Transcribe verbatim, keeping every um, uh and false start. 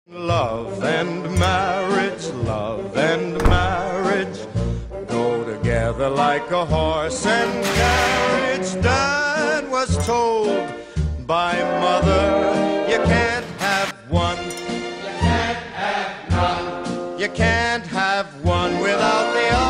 Love and marriage, love and marriage go together like a horse and carriage. Dad was told by mother, you can't have one, you can't have none, you can't have one without the other.